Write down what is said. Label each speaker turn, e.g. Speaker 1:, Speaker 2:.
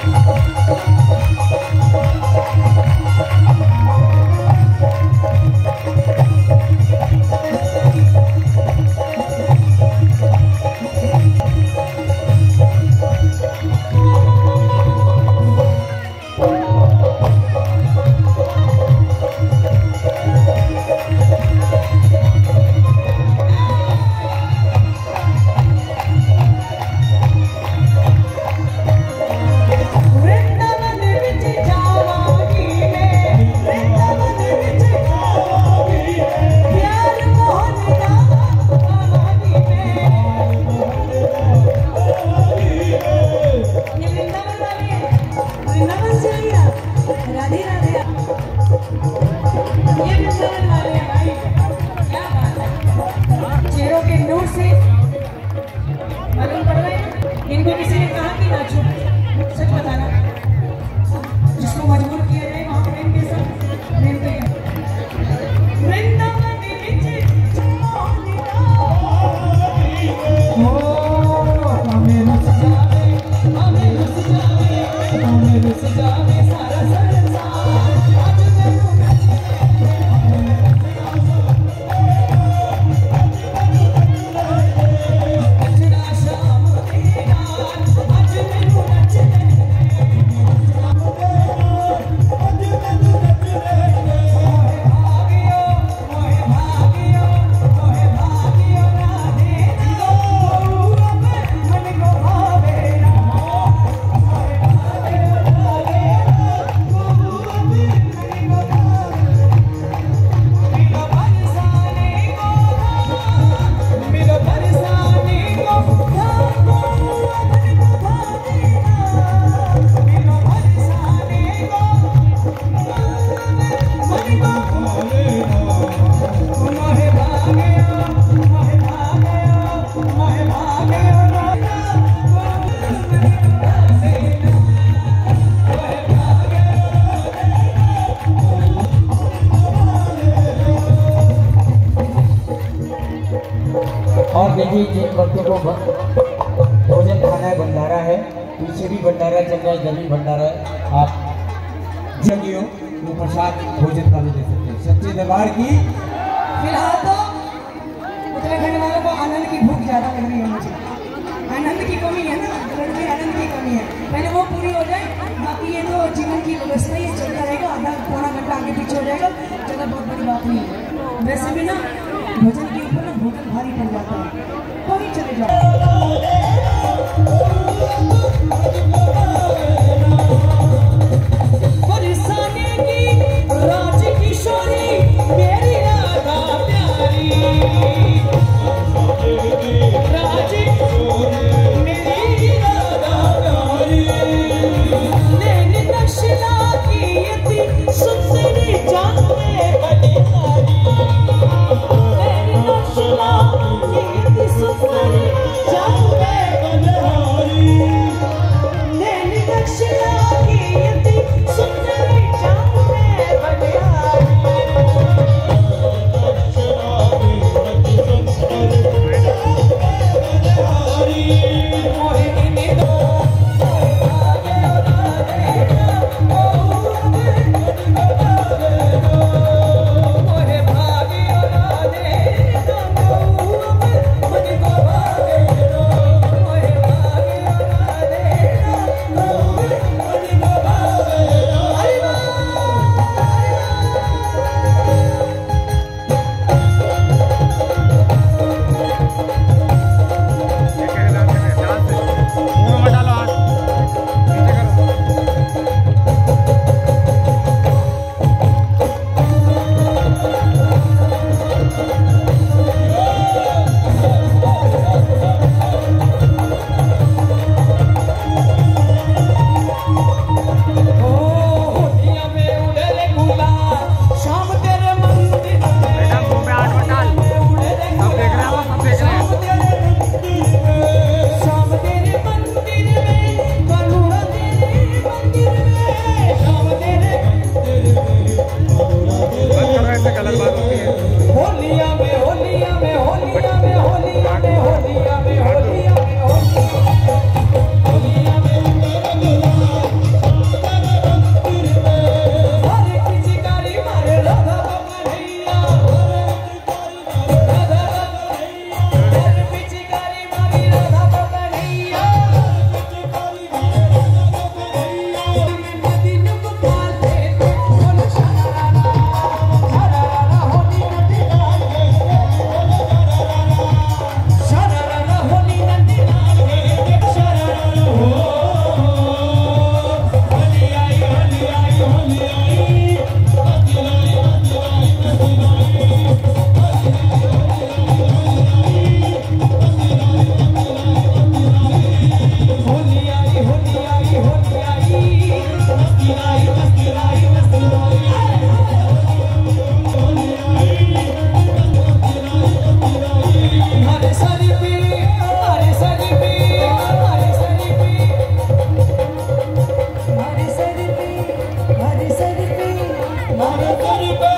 Speaker 1: देखिए जिन भक्तों को भोजन खाना है, भंडारा है, पीछे भी भंडारा चल रहा है, इधर भी भंडारा है। आप जगियों वो प्रसाद भोजन का भी दे सकते हैं। सच्चे दरबार की
Speaker 2: फिलहाल तो उत्तराखंड वालों को आनंद की भूख ज्यादा लग रही है। मुझे आनंद की कमी है ना, लड़के आनंद की कमी है, पहले वो पूरी हो जाए। बाकी ये तो जीवन की व्यवस्था ही चलता रहेगा, आधा पौना घंटा आगे पीछे हो जाएगा, चलो बहुत बड़ी बात नहीं है। वैसे भी ना भोजन के ऊपर ना भोजन भारी पड़ जाता है, कोई चले जाओ।
Speaker 3: गरीब